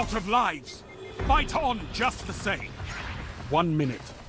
out of lives. Fight on just the same. 1 minute.